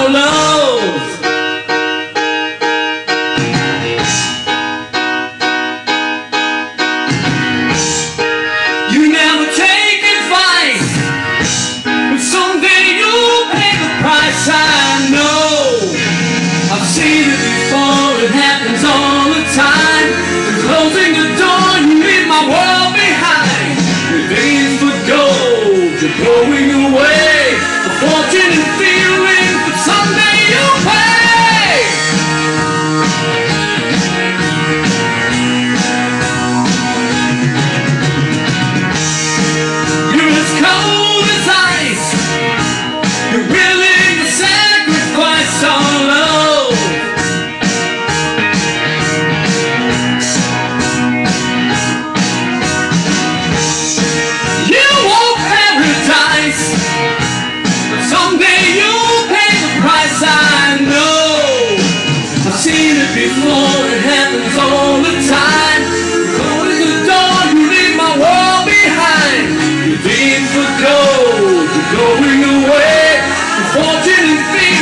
low. You never take advice, but someday you'll pay the price. I know, I've seen it before, it happens all the time. You're closing the door, you leave my world behind. You're digging for gold, you're going away for fortune and feeling, but someday you'll pay. You're as cold as ice, you're willing to sacrifice all love. You want paradise, but someday you'll pay the price. I know, I've seen it before, it happens all the time. You're closing the door, you leave my world behind. You're digging for gold, you're going away for fortune and fame.